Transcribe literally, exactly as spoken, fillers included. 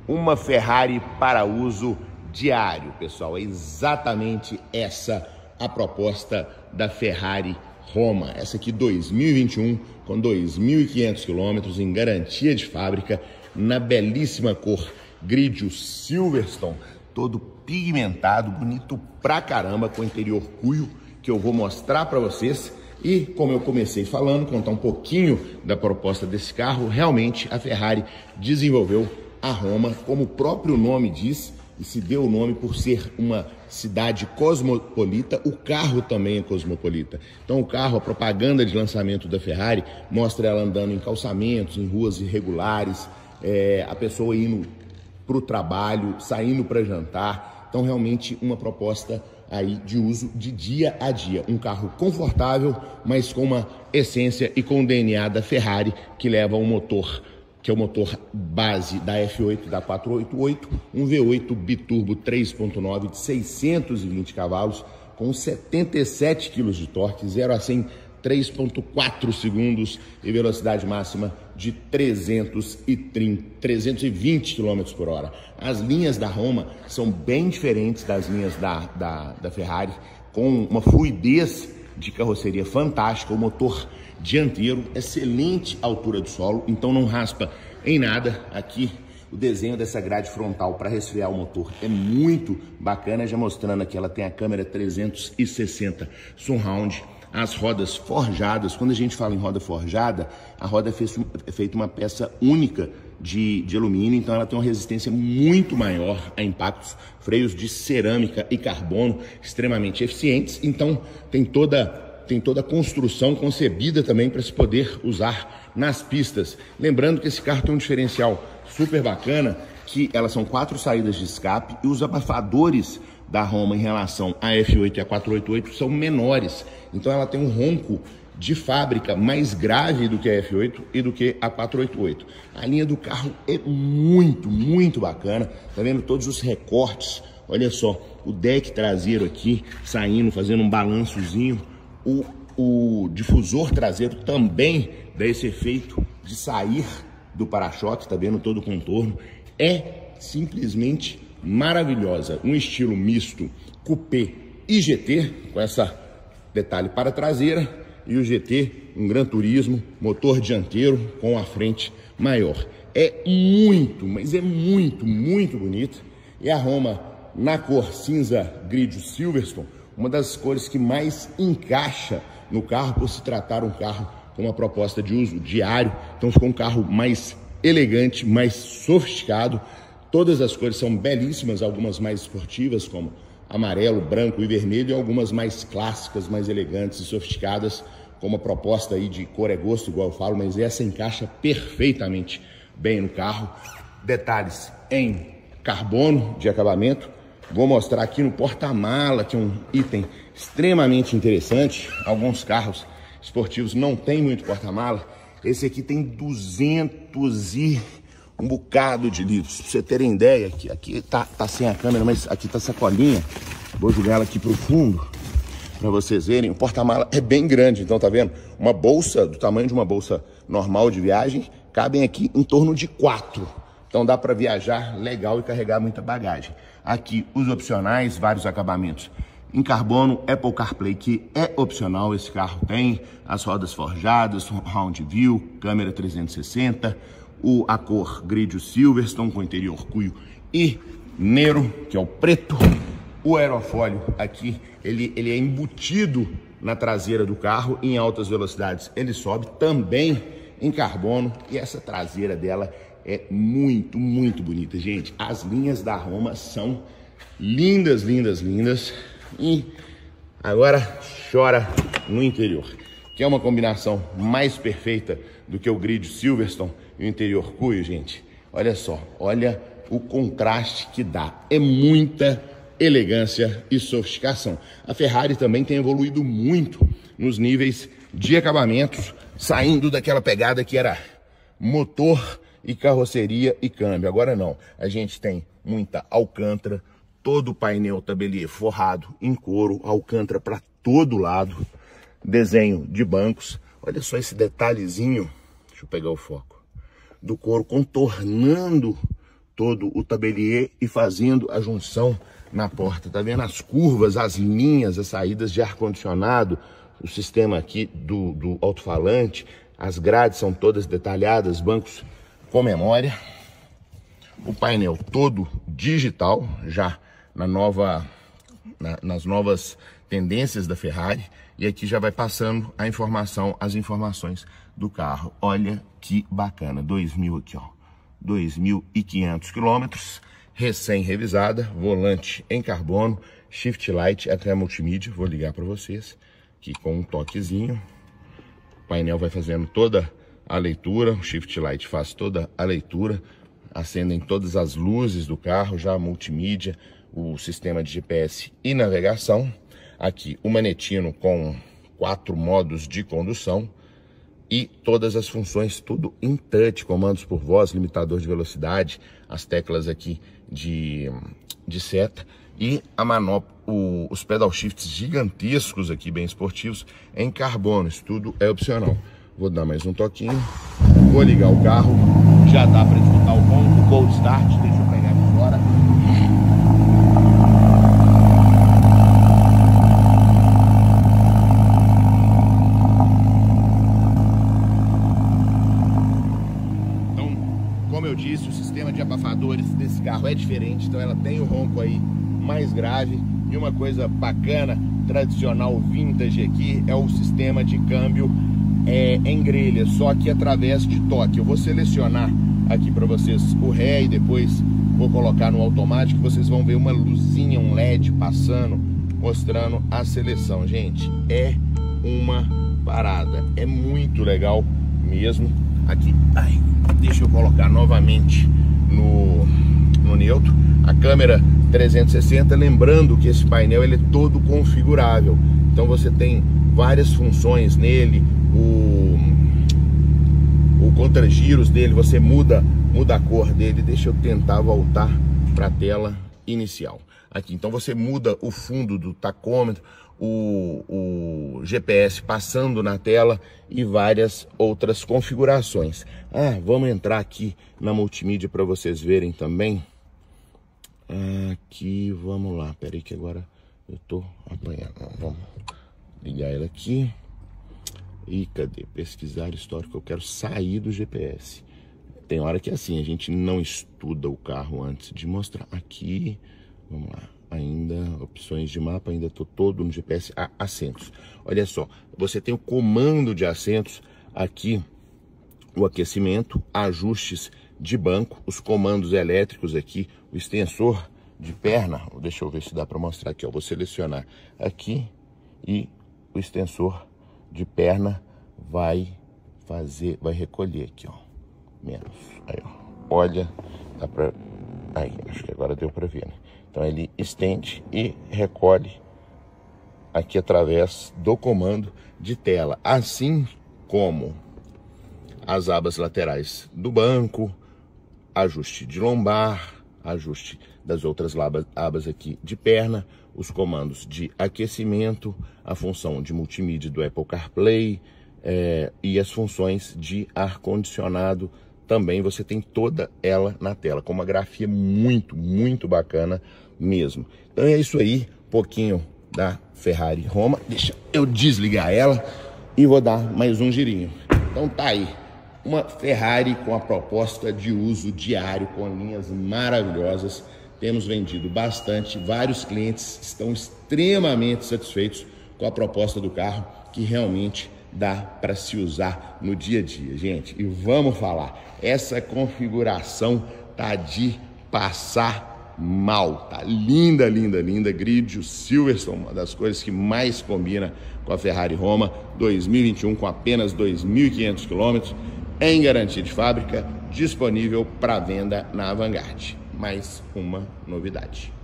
uma Ferrari para uso diário, pessoal. É exatamente essa a proposta da Ferrari Roma. Essa aqui dois mil e vinte e um, com dois mil e quinhentos quilômetros, em garantia de fábrica, na belíssima cor Grigio Silverstone, todo pigmentado, bonito pra caramba, com interior cuio, que eu vou mostrar para vocês. E como eu comecei falando, contar um pouquinho da proposta desse carro, realmente a Ferrari desenvolveu a Roma, como o próprio nome diz, e se deu o nome por ser uma cidade cosmopolita. O carro também é cosmopolita. Então o carro, a propaganda de lançamento da Ferrari, mostra ela andando em calçamentos, em ruas irregulares, é, a pessoa indo para o trabalho, saindo para jantar. Então realmente uma proposta aí de uso de dia a dia. Um carro confortável, mas com uma essência e com o D N A da Ferrari, que leva um motor, que é o motor base da F oito da quatrocentos e oitenta e oito, um V oito biturbo três ponto nove de seiscentos e vinte cavalos, com setenta e sete quilos de torque, zero a cem, três ponto quatro segundos e velocidade máxima de trezentos e trinta, trezentos e vinte quilômetros por hora. As linhas da Roma são bem diferentes das linhas da, da, da Ferrari, com uma fluidez de carroceria fantástica, o motor dianteiro, excelente altura do solo, então não raspa em nada. Aqui o desenho dessa grade frontal para resfriar o motor é muito bacana, já mostrando aqui, ela tem a câmera trezentos e sessenta surround, as rodas forjadas. Quando a gente fala em roda forjada, a roda é feita uma peça única de, de alumínio, então ela tem uma resistência muito maior a impactos, freios de cerâmica e carbono extremamente eficientes, então tem toda tem toda a construção concebida também para se poder usar nas pistas. Lembrando que esse carro tem um diferencial super bacana, que elas são quatro saídas de escape e os abafadores da Roma em relação à F oito e a quatrocentos e oitenta e oito são menores. Então ela tem um ronco de fábrica mais grave do que a F oito e do que a quatrocentos e oitenta e oito. A linha do carro é muito, muito bacana. Tá vendo todos os recortes? Olha só, o deck traseiro aqui saindo, fazendo um balançozinho. O, o difusor traseiro também dá esse efeito de sair do para-choque, tá vendo todo o contorno. É simplesmente maravilhosa. Um estilo misto coupé e G T, com essa detalhe para a traseira, e o G T, um Gran Turismo, motor dianteiro com a frente maior. É muito, mas é muito, muito bonita. E a Roma na cor cinza Grigio Silverstone, uma das cores que mais encaixa no carro, por se tratar um carro com uma proposta de uso diário. Então ficou um carro mais elegante, mais sofisticado. Todas as cores são belíssimas, algumas mais esportivas, como amarelo, branco e vermelho, e algumas mais clássicas, mais elegantes e sofisticadas, com uma proposta aí de cor é gosto, igual eu falo, mas essa encaixa perfeitamente bem no carro. Detalhes em carbono de acabamento. Vou mostrar aqui no porta-mala, que é um item extremamente interessante. Alguns carros esportivos não tem muito porta-mala. Esse aqui tem duzentos e um bocado de litros. Pra você terem ideia, aqui, aqui tá, tá sem a câmera, mas aqui tá a sacolinha. Vou jogar ela aqui pro fundo para vocês verem. O porta-mala é bem grande, então tá vendo? Uma bolsa do tamanho de uma bolsa normal de viagem, cabem aqui em torno de quatro. Então dá para viajar legal e carregar muita bagagem. Aqui os opcionais, vários acabamentos em carbono, Apple CarPlay, que é opcional, esse carro tem, as rodas forjadas, round view, câmera trezentos e sessenta, o, a cor Grigio Silverstone com interior cuio e Nero, que é o preto. O aerofólio aqui, ele, ele é embutido na traseira do carro, em altas velocidades ele sobe, também em carbono, e essa traseira dela é muito, muito bonita, gente. As linhas da Roma são lindas, lindas, lindas. E agora chora no interior, que é uma combinação mais perfeita do que o Grigio Silverstone e o interior cuio, gente. Olha só, olha o contraste que dá. É muita elegância e sofisticação. A Ferrari também tem evoluído muito nos níveis de acabamentos, saindo daquela pegada que era motor e carroceria e câmbio. Agora não, a gente tem muita alcântara, todo o painel tabelier forrado em couro, alcântara para todo lado, desenho de bancos. Olha só esse detalhezinho, deixa eu pegar o foco, do couro contornando todo o tabelier e fazendo a junção na porta. Tá vendo as curvas, as linhas, as saídas de ar-condicionado, o sistema aqui do, do alto-falante, as grades são todas detalhadas, bancos com memória. O painel todo digital, já na nova, na, nas novas tendências da Ferrari. E aqui já vai passando a informação, as informações do carro. Olha que bacana, dois mil aqui, ó, dois mil e quinhentos quilômetros, recém-revisada, volante em carbono, shift light, até multimídia, vou ligar para vocês, aqui com um toquezinho. O painel vai fazendo toda a leitura, o shift light faz toda a leitura, acendem todas as luzes do carro, já multimídia, o sistema de G P S e navegação. Aqui o manetino com quatro modos de condução e todas as funções, tudo em touch, comandos por voz, limitador de velocidade, as teclas aqui de, de seta e a manopla, o, os pedal shifts gigantescos aqui, bem esportivos, em carbono. Isso tudo é opcional. Vou dar mais um toquinho, vou ligar o carro, já dá para escutar o ronco, cold start, deixa eu pegar aqui fora. Como eu disse, o sistema de abafadores desse carro é diferente, então ela tem o ronco aí mais grave. E uma coisa bacana, tradicional, vintage aqui, é o sistema de câmbio é, em grelha, só que através de toque. Eu vou selecionar aqui para vocês o ré e depois vou colocar no automático. Vocês vão ver uma luzinha, um L E D passando, mostrando a seleção. Gente, é uma parada, é muito legal mesmo. Aqui, ai, deixa eu colocar novamente no, no neutro, a câmera trezentos e sessenta, lembrando que esse painel ele é todo configurável, então você tem várias funções nele, o, o contra-giros dele, você muda, muda a cor dele. Deixa eu tentar voltar para a tela inicial. Aqui, então você muda o fundo do tacômetro, o, o G P S passando na tela e várias outras configurações. Ah, vamos entrar aqui na multimídia para vocês verem também. Aqui, vamos lá, peraí que agora eu tô apanhando. Vamos ligar ela aqui. E cadê? Pesquisar histórico, eu quero sair do G P S. Tem hora que é assim, a gente não estuda o carro antes de mostrar. Aqui, vamos lá. Ainda, opções de mapa, ainda tô todo no G P S, a assentos. Olha só, você tem o comando de assentos aqui, o aquecimento, ajustes de banco, os comandos elétricos aqui, o extensor de perna, deixa eu ver se dá para mostrar aqui, ó, vou selecionar aqui e o extensor de perna vai fazer, vai recolher aqui, ó, menos, aí, ó, olha, dá para, aí, acho que agora deu para ver, né? Então ele estende e recolhe aqui através do comando de tela, assim como as abas laterais do banco, ajuste de lombar, ajuste das outras abas aqui de perna, os comandos de aquecimento, a função de multimídia do Apple CarPlay é, e as funções de ar-condicionado. Também você tem toda ela na tela, com uma grafia muito, muito bacana mesmo. Então é isso aí, pouquinho da Ferrari Roma. Deixa eu desligar ela e vou dar mais um girinho. Então tá aí, uma Ferrari com a proposta de uso diário, com linhas maravilhosas. Temos vendido bastante, vários clientes estão extremamente satisfeitos com a proposta do carro, que realmente dá para se usar no dia a dia, gente. E vamos falar, essa configuração tá de passar mal, tá linda, linda, linda. Grid, o Silverstone, uma das coisas que mais combina com a Ferrari Roma dois mil e vinte e um, com apenas dois mil e quinhentos quilômetros, em garantia de fábrica, disponível para venda na Vanguard. Mais uma novidade.